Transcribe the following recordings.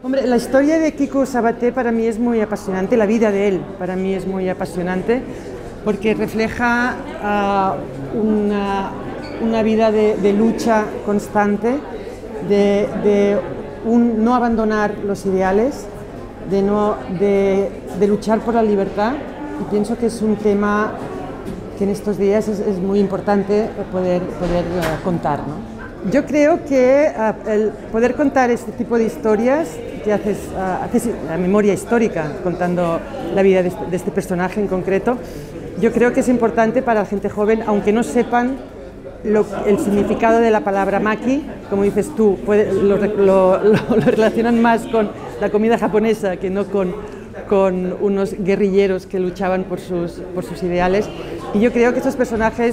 Hombre, la historia de Quico Sabaté para mí es muy apasionante, la vida de él para mí es muy apasionante porque refleja una vida de lucha constante, de no abandonar los ideales, de luchar por la libertad, y pienso que es un tema que en estos días es muy importante poder contar, ¿no? Yo creo que el poder contar este tipo de historias, que haces la memoria histórica contando la vida de este personaje en concreto, yo creo que es importante para la gente joven, aunque no sepan el significado de la palabra maki, como dices tú, lo relacionan más con la comida japonesa que no con unos guerrilleros que luchaban por sus ideales. Y yo creo que estos personajes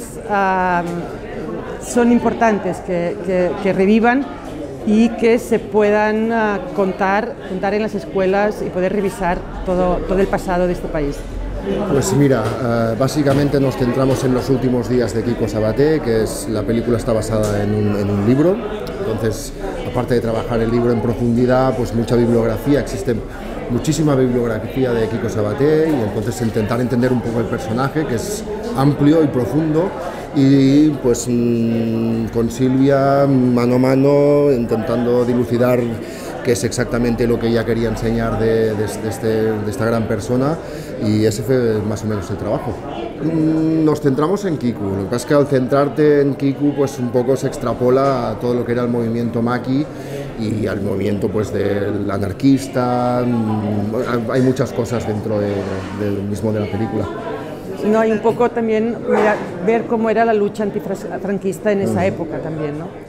son importantes que revivan y que se puedan contar en las escuelas y poder revisar todo el pasado de este país. Pues mira, básicamente nos centramos en los últimos días de Quico Sabaté, la película está basada en un libro. Entonces, aparte de trabajar el libro en profundidad, pues mucha bibliografía, existe muchísima bibliografía de Quico Sabaté, y entonces intentar entender un poco el personaje, que es amplio y profundo, y pues con Silvia mano a mano intentando dilucidar qué es exactamente lo que ella quería enseñar de esta gran persona, y ese fue más o menos el trabajo. Nos centramos en Quico, lo que pasa es que al centrarte en Quico pues un poco se extrapola a todo lo que era el movimiento maqui y al movimiento pues del anarquista. Hay muchas cosas dentro del mismo de la película. No, hay un poco también ver cómo era la lucha antifranquista en esa época también, ¿no?